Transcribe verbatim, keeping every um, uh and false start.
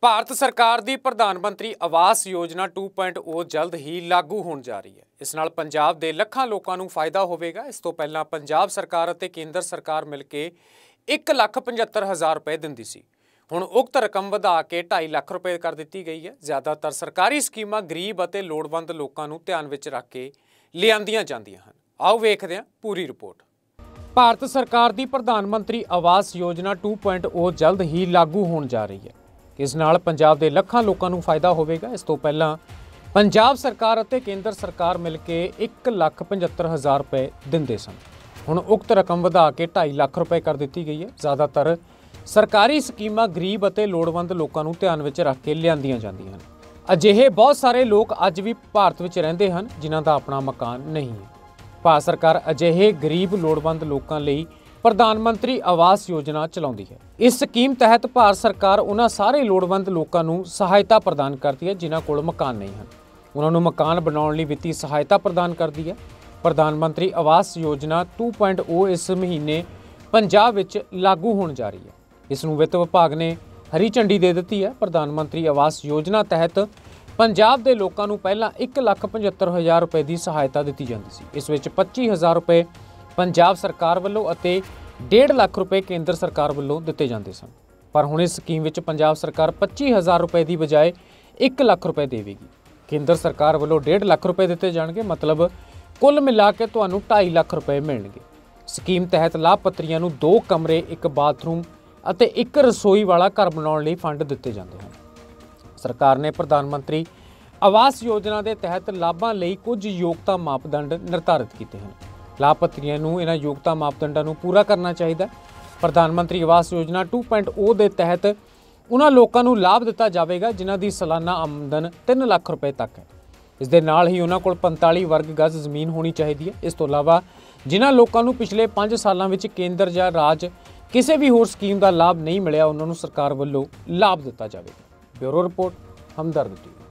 ਭਾਰਤ ਸਰਕਾਰ ਦੀ ਪ੍ਰਧਾਨ ਮੰਤਰੀ ਆਵਾਸ ਯੋਜਨਾ टू पॉइंट ओ ਜਲਦ ਹੀ ਲਾਗੂ ਹੋਣ ਜਾ ਰਹੀ ਹੈ। ਇਸ ਨਾਲ ਪੰਜਾਬ ਦੇ ਲੱਖਾਂ ਲੋਕਾਂ ਨੂੰ ਫਾਇਦਾ ਹੋਵੇਗਾ। ਇਸ ਤੋਂ ਪਹਿਲਾਂ ਪੰਜਾਬ ਸਰਕਾਰ ਅਤੇ ਕੇਂਦਰ ਸਰਕਾਰ ਮਿਲ ਕੇ ਇੱਕ ਲੱਖ ਪਝੱਤਰ ਹਜ਼ਾਰ ਰੁਪਏ ਦਿੰਦੀ ਸੀ। ਹੁਣ ਉਕਤ ਰਕਮ ਵਧਾ ਕੇ ਢਾਈ ਲੱਖ ਰੁਪਏ ਕਰ ਦਿੱਤੀ ਗਈ ਹੈ। ਜ਼ਿਆਦਾਤਰ ਸਰਕਾਰੀ ਸਕੀਮਾਂ ਗਰੀਬ ਅਤੇ ਲੋੜਵੰਦ ਲੋਕਾਂ ਨੂੰ ਧਿਆਨ ਵਿੱਚ ਰੱਖ ਕੇ ਲਿਆਂਦੀਆਂ ਜਾਂਦੀਆਂ ਹਨ। ਆਓ ਵੇਖਦੇ ਹਾਂ ਪੂਰੀ ਰਿਪੋਰਟ। ਭਾਰਤ ਸਰਕਾਰ ਦੀ ਪ੍ਰਧਾਨ ਮੰਤਰੀ ਆਵਾਸ ਯੋਜਨਾ टू पॉइंट ओ ਜਲਦ ਹੀ ਲਾਗੂ ਹੋਣ ਜਾ ਰਹੀ ਹੈ। ਇਸ ਨਾਲ ਪੰਜਾਬ ਦੇ ਲੱਖਾਂ ਲੋਕਾਂ ਨੂੰ ਫਾਇਦਾ ਹੋਵੇਗਾ। ਇਸ ਤੋਂ ਪਹਿਲਾਂ ਪੰਜਾਬ ਸਰਕਾਰ ਅਤੇ ਕੇਂਦਰ ਸਰਕਾਰ ਮਿਲ ਕੇ ਇੱਕ ਲੱਖ ਪਝੱਤਰ ਹਜ਼ਾਰ ਰੁਪਏ ਦਿੰਦੇ ਸਨ। ਹੁਣ ਉਕਤ ਰਕਮ ਵਧਾ ਕੇ ਢਾਈ ਲੱਖ ਰੁਪਏ ਕਰ ਦਿੱਤੀ ਗਈ ਹੈ। ਜ਼ਿਆਦਾਤਰ ਸਰਕਾਰੀ ਸਕੀਮਾਂ ਗਰੀਬ ਅਤੇ ਲੋੜਵੰਦ ਲੋਕਾਂ ਨੂੰ ਧਿਆਨ ਵਿੱਚ ਰੱਖ ਕੇ ਲਿਆਂਦੀਆਂ ਜਾਂਦੀਆਂ ਹਨ। ਅਜਿਹੇ ਬਹੁਤ ਸਾਰੇ ਲੋਕ ਅੱਜ ਵੀ ਭਾਰਤ ਵਿੱਚ ਰਹਿੰਦੇ ਹਨ ਜਿਨ੍ਹਾਂ ਦਾ ਆਪਣਾ ਮਕਾਨ ਨਹੀਂ ਹੈ। ਭਾਰਤ ਸਰਕਾਰ ਅਜਿਹੇ ਗਰੀਬ ਲੋੜਵੰਦ ਲੋਕਾਂ ਲਈ ਪ੍ਰਧਾਨ ਮੰਤਰੀ ਆਵਾਸ ਯੋਜਨਾ ਚਲਾਉਂਦੀ ਹੈ। ਇਸ ਸਕੀਮ ਤਹਿਤ ਭਾਰਤ ਸਰਕਾਰ ਉਹਨਾਂ ਸਾਰੇ ਲੋੜਵੰਦ ਲੋਕਾਂ ਨੂੰ ਸਹਾਇਤਾ ਪ੍ਰਦਾਨ ਕਰਦੀ ਹੈ ਜਿਨ੍ਹਾਂ ਕੋਲ ਮਕਾਨ ਨਹੀਂ ਹਨ। ਉਹਨਾਂ ਨੂੰ ਮਕਾਨ ਬਣਾਉਣ ਲਈ ਵਿੱਤੀ ਸਹਾਇਤਾ ਪ੍ਰਦਾਨ ਕਰਦੀ ਹੈ। ਪ੍ਰਧਾਨ ਮੰਤਰੀ ਆਵਾਸ ਯੋਜਨਾ टू पॉइंट ओ ਇਸ ਮਹੀਨੇ ਪੰਜਾਬ ਵਿੱਚ ਲਾਗੂ ਹੋਣ ਜਾ ਰਹੀ ਹੈ। ਇਸ ਨੂੰ ਵਿੱਤ ਵਿਭਾਗ ਨੇ ਹਰੀ ਝੰਡੀ ਦੇ ਦਿੱਤੀ ਹੈ। ਪ੍ਰਧਾਨ ਮੰਤਰੀ ਆਵਾਸ ਯੋਜਨਾ ਤਹਿਤ ਪੰਜਾਬ ਦੇ ਲੋਕਾਂ ਨੂੰ ਪਹਿਲਾਂ ਇੱਕ ਲੱਖ ਪਝੱਤਰ ਹਜ਼ਾਰ ਰੁਪਏ ਦੀ ਸਹਾਇਤਾ ਦਿੱਤੀ ਜਾਂਦੀ ਸੀ। ਇਸ ਵਿੱਚ ਪੱਚੀ ਹਜ਼ਾਰ ਰੁਪਏ ਪੰਜਾਬ ਸਰਕਾਰ ਵੱਲੋਂ ਅਤੇ ਡੇਢ ਲੱਖ ਰੁਪਏ ਕੇਂਦਰ ਸਰਕਾਰ ਵੱਲੋਂ ਦਿੱਤੇ ਜਾਂਦੇ ਸਨ। ਪਰ ਹੁਣ ਇਸ ਸਕੀਮ ਵਿੱਚ ਪੰਜਾਬ ਸਰਕਾਰ ਪੱਚੀ ਹਜ਼ਾਰ ਰੁਪਏ ਦੀ ਬਜਾਏ ਇੱਕ ਲੱਖ ਰੁਪਏ ਦੇਵੇਗੀ। ਕੇਂਦਰ ਸਰਕਾਰ ਵੱਲੋਂ ਡੇਢ ਲੱਖ ਰੁਪਏ ਦਿੱਤੇ ਜਾਣਗੇ। ਮਤਲਬ ਕੁੱਲ ਮਿਲਾ ਕੇ ਤੁਹਾਨੂੰ ਢਾਈ ਲੱਖ ਰੁਪਏ ਮਿਲਣਗੇ। ਸਕੀਮ ਤਹਿਤ ਲਾਭਪਾਤਰੀਆਂ ਨੂੰ ਦੋ ਕਮਰੇ, ਇੱਕ ਬਾਥਰੂਮ ਅਤੇ ਇੱਕ ਰਸੋਈ ਵਾਲਾ ਘਰ ਬਣਾਉਣ ਲਈ ਫੰਡ ਦਿੱਤੇ ਜਾਂਦੇ ਹਨ। ਸਰਕਾਰ ਨੇ ਪ੍ਰਧਾਨ ਮੰਤਰੀ ਆਵਾਸ ਯੋਜਨਾ ਦੇ ਤਹਿਤ ਲਾਭਾਂ ਲਈ ਕੁਝ ਯੋਗਤਾ ਮਾਪਦੰਡ ਨਿਰਧਾਰਿਤ ਕੀਤੇ ਹਨ। ਲਾਭਪਾਤਰੀਆਂ ਨੂੰ ਇਹਨਾਂ ਯੋਗਤਾ ਮਾਪਦੰਡਾਂ ਨੂੰ ਪੂਰਾ ਕਰਨਾ ਚਾਹੀਦਾ। ਪ੍ਰਧਾਨ ਮੰਤਰੀ ਆਵਾਸ ਯੋਜਨਾ टू पॉइंट ओ ਦੇ ਤਹਿਤ ਉਹਨਾਂ ਲੋਕਾਂ ਨੂੰ ਲਾਭ ਦਿੱਤਾ ਜਾਵੇਗਾ ਜਿਨ੍ਹਾਂ ਦੀ ਸਾਲਾਨਾ ਆਮਦਨ ਤਿੰਨ ਲੱਖ ਰੁਪਏ ਤੱਕ ਹੈ। ਇਸ ਦੇ ਨਾਲ ਹੀ ਉਹਨਾਂ ਕੋਲ ਪੰਤਾਲੀ ਵਰਗ ਗਜ਼ ਜ਼ਮੀਨ ਹੋਣੀ ਚਾਹੀਦੀ ਹੈ। ਇਸ ਤੋਂ ਇਲਾਵਾ ਜਿਨ੍ਹਾਂ ਲੋਕਾਂ ਨੂੰ ਪਿਛਲੇ ਪੰਜ ਸਾਲਾਂ ਵਿੱਚ ਕੇਂਦਰ ਜਾਂ ਰਾਜ ਕਿਸੇ ਵੀ ਹੋਰ ਸਕੀਮ ਦਾ ਲਾਭ ਨਹੀਂ ਮਿਲਿਆ ਉਹਨਾਂ ਨੂੰ ਸਰਕਾਰ ਵੱਲੋਂ ਲਾਭ ਦਿੱਤਾ ਜਾਵੇਗਾ। Bureau report, Hamdard TV.